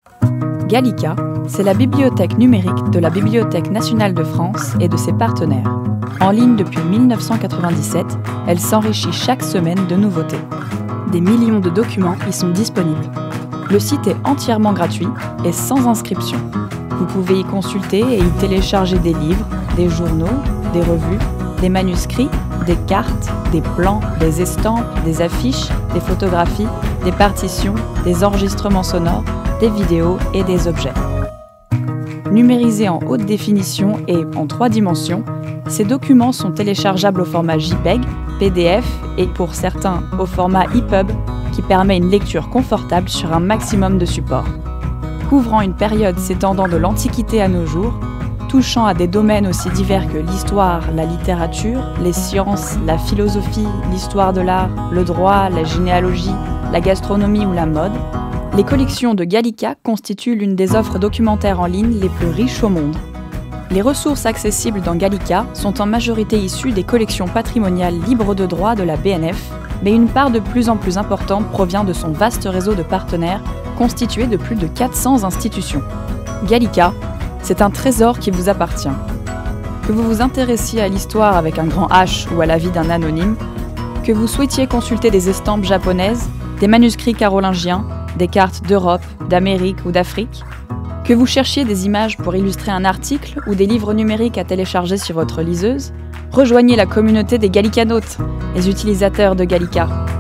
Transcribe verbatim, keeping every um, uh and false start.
Gallica, c'est la bibliothèque numérique de la Bibliothèque nationale de France et de ses partenaires. En ligne depuis mille neuf cent quatre-vingt-dix-sept, elle s'enrichit chaque semaine de nouveautés. Des millions de documents y sont disponibles. Le site est entièrement gratuit et sans inscription. Vous pouvez y consulter et y télécharger des livres, des journaux, des revues, des manuscrits, des cartes, des plans, des estampes, des affiches, des photographies, des partitions, des enregistrements sonores, des vidéos et des objets. Numérisés en haute définition et en trois dimensions, ces documents sont téléchargeables au format JPEG, P D F et pour certains au format E P U B qui permet une lecture confortable sur un maximum de supports. Couvrant une période s'étendant de l'Antiquité à nos jours, touchant à des domaines aussi divers que l'histoire, la littérature, les sciences, la philosophie, l'histoire de l'art, le droit, la généalogie, la gastronomie ou la mode, les collections de Gallica constituent l'une des offres documentaires en ligne les plus riches au monde. Les ressources accessibles dans Gallica sont en majorité issues des collections patrimoniales libres de droit de la B N F, mais une part de plus en plus importante provient de son vaste réseau de partenaires constitué de plus de quatre cents institutions. Gallica, c'est un trésor qui vous appartient. Que vous vous intéressiez à l'histoire avec un grand H ou à la vie d'un anonyme, que vous souhaitiez consulter des estampes japonaises, des manuscrits carolingiens, des cartes d'Europe, d'Amérique ou d'Afrique, que vous cherchiez des images pour illustrer un article ou des livres numériques à télécharger sur votre liseuse, rejoignez la communauté des Gallicanautes, les utilisateurs de Gallica.